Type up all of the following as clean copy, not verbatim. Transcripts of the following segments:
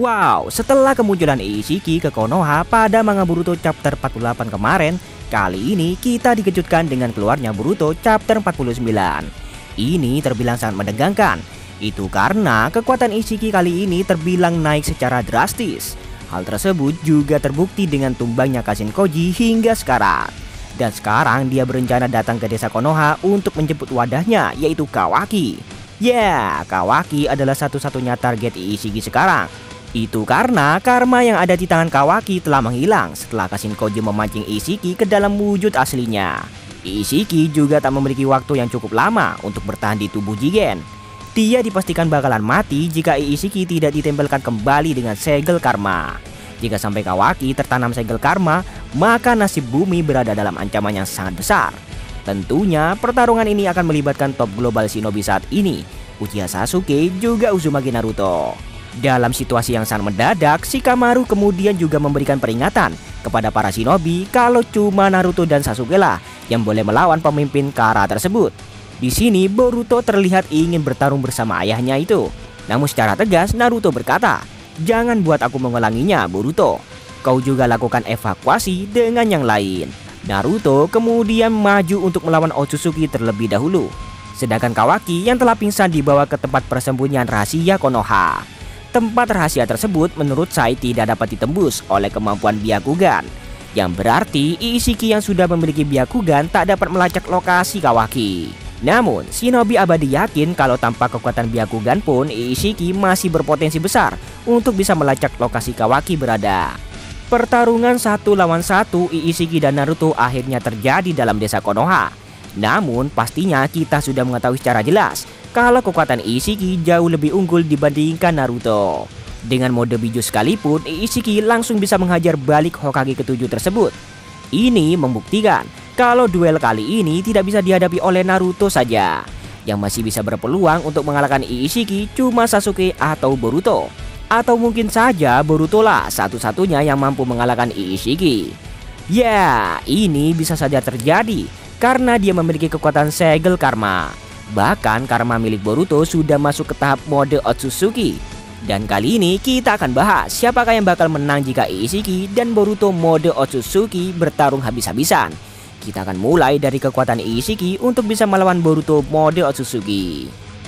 Wow, setelah kemunculan Ishiki ke Konoha pada manga Boruto chapter 48 kemarin, kali ini kita dikejutkan dengan keluarnya Boruto chapter 49. Ini terbilang sangat menegangkan. Itu karena kekuatan Ishiki kali ini terbilang naik secara drastis. Hal tersebut juga terbukti dengan tumbangnya Kashin Koji hingga sekarang. Dan sekarang dia berencana datang ke desa Konoha untuk menjemput wadahnya, yaitu Kawaki. Ya, Kawaki adalah satu-satunya target Ishiki sekarang. Itu karena karma yang ada di tangan Kawaki telah menghilang setelah Kashin Koji memancing Ishiki ke dalam wujud aslinya. Ishiki juga tak memiliki waktu yang cukup lama untuk bertahan di tubuh Jigen. Dia dipastikan bakalan mati jika Ishiki tidak ditempelkan kembali dengan segel karma. Jika sampai Kawaki tertanam segel karma, maka nasib bumi berada dalam ancaman yang sangat besar. Tentunya pertarungan ini akan melibatkan top global shinobi saat ini, Uchiha Sasuke juga Uzumaki Naruto. Dalam situasi yang sangat mendadak, Shikamaru kemudian juga memberikan peringatan kepada para shinobi kalau cuma Naruto dan Sasuke lah yang boleh melawan pemimpin Kara tersebut. Di sini Boruto terlihat ingin bertarung bersama ayahnya itu. Namun secara tegas Naruto berkata, "Jangan buat aku mengulanginya, Boruto. Kau juga lakukan evakuasi dengan yang lain." Naruto kemudian maju untuk melawan Otsutsuki terlebih dahulu. Sedangkan Kawaki yang telah pingsan dibawa ke tempat persembunyian rahasia Konoha. Tempat rahasia tersebut menurut Sai tidak dapat ditembus oleh kemampuan Byakugan. Yang berarti Ishiki yang sudah memiliki Byakugan tak dapat melacak lokasi Kawaki. Namun shinobi abadi yakin kalau tanpa kekuatan Byakugan pun Ishiki masih berpotensi besar untuk bisa melacak lokasi Kawaki berada. Pertarungan 1 lawan 1 Ishiki dan Naruto akhirnya terjadi dalam desa Konoha. Namun pastinya kita sudah mengetahui secara jelas kalau kekuatan Ishiki jauh lebih unggul dibandingkan Naruto. Dengan mode biju sekalipun, Ishiki langsung bisa menghajar balik Hokage ke-7 tersebut. Ini membuktikan kalau duel kali ini tidak bisa dihadapi oleh Naruto saja. Yang masih bisa berpeluang untuk mengalahkan Ishiki cuma Sasuke atau Boruto. Atau mungkin saja Boruto lah satu-satunya yang mampu mengalahkan Ishiki. Ya, ini bisa saja terjadi karena dia memiliki kekuatan segel karma. Bahkan karma milik Boruto sudah masuk ke tahap mode Otsutsuki. Dan kali ini kita akan bahas siapakah yang bakal menang jika Ishiki dan Boruto mode Otsutsuki bertarung habis-habisan. Kita akan mulai dari kekuatan Ishiki untuk bisa melawan Boruto mode Otsutsuki.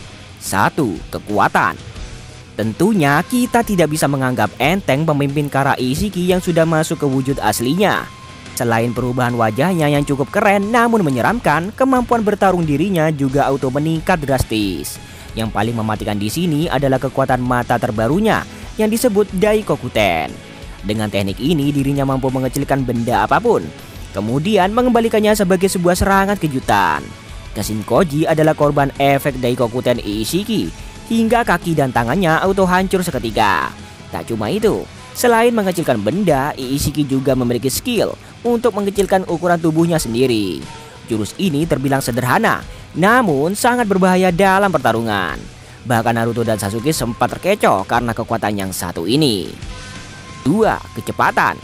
1. Kekuatan. Tentunya kita tidak bisa menganggap enteng pemimpin Kara Ishiki yang sudah masuk ke wujud aslinya. Selain perubahan wajahnya yang cukup keren namun menyeramkan, kemampuan bertarung dirinya juga auto meningkat drastis. Yang paling mematikan di sini adalah kekuatan mata terbarunya yang disebut Daikokuten. Dengan teknik ini dirinya mampu mengecilkan benda apapun, kemudian mengembalikannya sebagai sebuah serangan kejutan. Kashin Koji adalah korban efek Daikokuten Ishiki, hingga kaki dan tangannya auto hancur seketika. Tak cuma itu, selain mengecilkan benda, Ishiki juga memiliki skill untuk mengecilkan ukuran tubuhnya sendiri. Jurus ini terbilang sederhana, namun sangat berbahaya dalam pertarungan. Bahkan Naruto dan Sasuke sempat terkecoh karena kekuatan yang satu ini. 2. Kecepatan.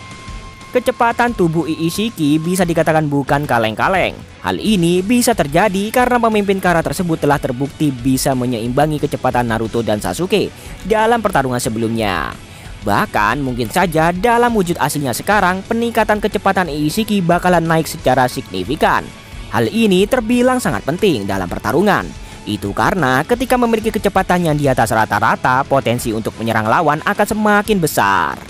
Kecepatan tubuh Ishiki bisa dikatakan bukan kaleng-kaleng. Hal ini bisa terjadi karena pemimpin Kara tersebut telah terbukti bisa menyeimbangi kecepatan Naruto dan Sasuke dalam pertarungan sebelumnya. Bahkan mungkin saja dalam wujud aslinya sekarang peningkatan kecepatan Ishiki bakalan naik secara signifikan. Hal ini terbilang sangat penting dalam pertarungan. Itu karena ketika memiliki kecepatan yang di atas rata-rata, potensi untuk menyerang lawan akan semakin besar.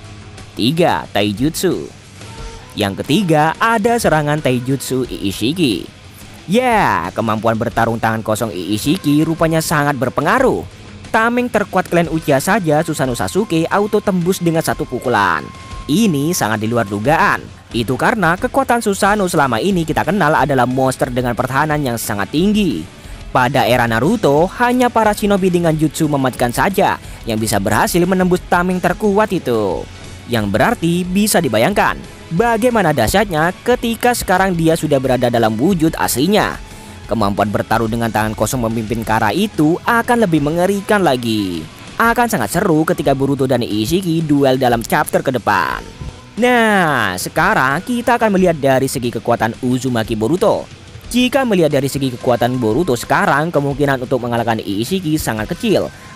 3. Taijutsu. Yang ketiga ada serangan Taijutsu Ishiki. Ya, kemampuan bertarung tangan kosong Ishiki rupanya sangat berpengaruh. Tameng terkuat klan Uchiha saja Susanoo Sasuke auto tembus dengan satu pukulan. Ini sangat di luar dugaan. Itu karena kekuatan Susanoo selama ini kita kenal adalah monster dengan pertahanan yang sangat tinggi. Pada era Naruto, hanya para shinobi dengan jutsu mematikan saja yang bisa berhasil menembus tameng terkuat itu. Yang berarti bisa dibayangkan bagaimana dahsyatnya ketika sekarang dia sudah berada dalam wujud aslinya. Kemampuan bertarung dengan tangan kosong memimpin Kara itu akan lebih mengerikan lagi. Akan sangat seru ketika Boruto dan Ishiki duel dalam chapter ke depan. Nah, sekarang kita akan melihat dari segi kekuatan Uzumaki Boruto. Jika melihat dari segi kekuatan Boruto sekarang, kemungkinan untuk mengalahkan Ishiki sangat kecil.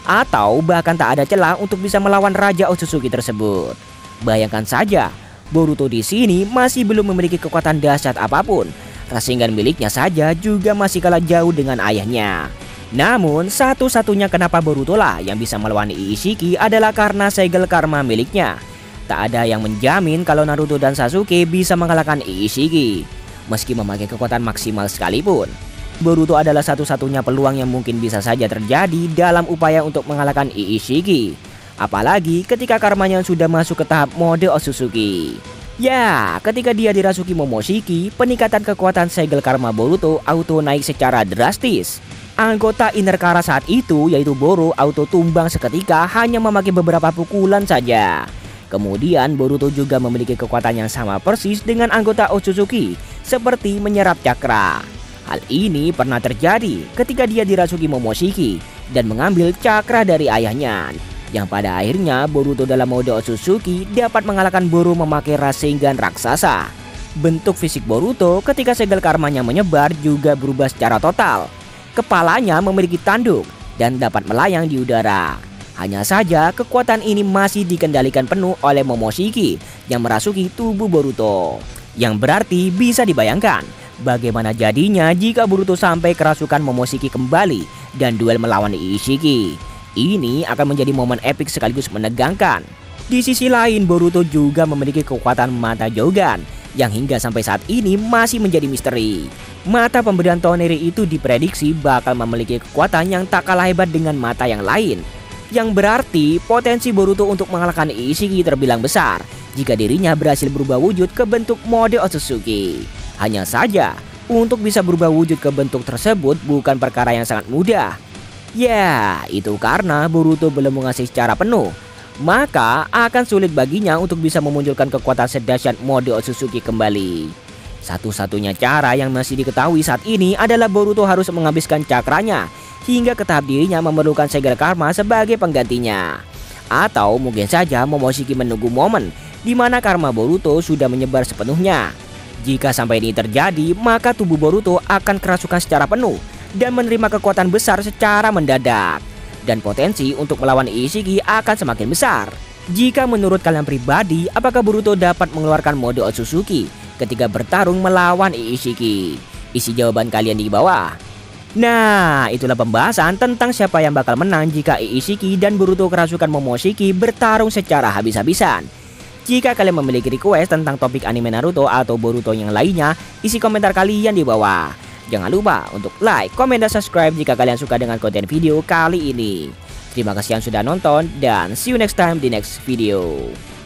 atau bahkan tak ada celah untuk bisa melawan Raja Otsutsuki tersebut. Bayangkan saja, Boruto di sini masih belum memiliki kekuatan dahsyat apapun. Rasengan miliknya saja juga masih kalah jauh dengan ayahnya. Namun satu-satunya kenapa Boruto lah yang bisa melawan Ishiki adalah karena segel karma miliknya. Tak ada yang menjamin kalau Naruto dan Sasuke bisa mengalahkan Ishiki. Meski memakai kekuatan maksimal sekalipun, Boruto adalah satu-satunya peluang yang mungkin bisa saja terjadi dalam upaya untuk mengalahkan Ishiki. Apalagi ketika karmanya sudah masuk ke tahap mode Otsutsuki. Ya, ketika dia dirasuki Momoshiki, peningkatan kekuatan segel karma Boruto auto naik secara drastis. Anggota Inner Kara saat itu, yaitu Boro, auto tumbang seketika hanya memakai beberapa pukulan saja. Kemudian Boruto juga memiliki kekuatan yang sama persis dengan anggota Otsutsuki, seperti menyerap cakra. Hal ini pernah terjadi ketika dia dirasuki Momoshiki dan mengambil cakra dari ayahnya. Yang pada akhirnya Boruto dalam mode Otsutsuki dapat mengalahkan Boro memakai Rasengan raksasa. Bentuk fisik Boruto ketika segel karmanya menyebar juga berubah secara total. Kepalanya memiliki tanduk dan dapat melayang di udara. Hanya saja kekuatan ini masih dikendalikan penuh oleh Momoshiki yang merasuki tubuh Boruto. Yang berarti bisa dibayangkan bagaimana jadinya jika Boruto sampai kerasukan Momoshiki kembali dan duel melawan Ishiki. Ini akan menjadi momen epik sekaligus menegangkan. Di sisi lain, Boruto juga memiliki kekuatan mata Jogan yang hingga sampai saat ini masih menjadi misteri. Mata pemberian Toneri itu diprediksi bakal memiliki kekuatan yang tak kalah hebat dengan mata yang lain. Yang berarti potensi Boruto untuk mengalahkan Ishiki terbilang besar jika dirinya berhasil berubah wujud ke bentuk mode Otsutsuki. Hanya saja, untuk bisa berubah wujud ke bentuk tersebut bukan perkara yang sangat mudah. Ya, itu karena Boruto belum menguasai secara penuh. Maka akan sulit baginya untuk bisa memunculkan kekuatan sedahsyat mode Otsutsuki kembali. Satu-satunya cara yang masih diketahui saat ini adalah Boruto harus menghabiskan cakranya hingga ke tahap dirinya memerlukan segel karma sebagai penggantinya. Atau mungkin saja Momoshiki menunggu momen di mana karma Boruto sudah menyebar sepenuhnya. Jika sampai ini terjadi, maka tubuh Boruto akan kerasukan secara penuh dan menerima kekuatan besar secara mendadak. Dan potensi untuk melawan Ishiki akan semakin besar. Jika menurut kalian pribadi, apakah Boruto dapat mengeluarkan mode Otsutsuki ketika bertarung melawan Ishiki? Isi jawaban kalian di bawah. Nah, itulah pembahasan tentang siapa yang bakal menang jika Ishiki dan Boruto kerasukan Momoshiki bertarung secara habis-habisan. Jika kalian memiliki request tentang topik anime Naruto atau Boruto yang lainnya, isi komentar kalian di bawah. Jangan lupa untuk like, komen, dan subscribe jika kalian suka dengan konten video kali ini. Terima kasih yang sudah nonton dan see you next time di next video.